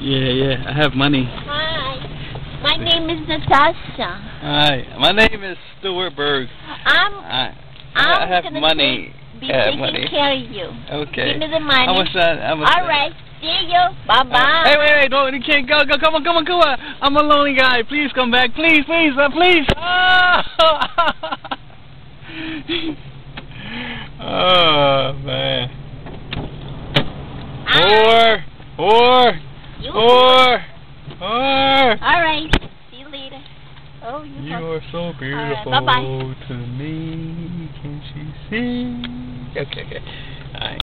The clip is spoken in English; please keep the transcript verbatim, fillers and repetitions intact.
Yeah, yeah, I have money. Hi. My name is Natasha. Hi. My name is Stuart Berg. I'm, I, I'm I have gonna money. Take, be I have taking money. care of you. Okay. Give me the money. How much that? How much All right. See you. Bye-bye. Uh, hey, wait, wait. Don't, you can't go. Go. Come on, come on, come on. I'm a lonely guy. Please come back. Please, please, uh, please. Ah! Oh, man. Or, or, you or, or. All right. See you later. Oh, you, You are so beautiful right, bye-bye. to me. Can she see? Okay, okay. All right.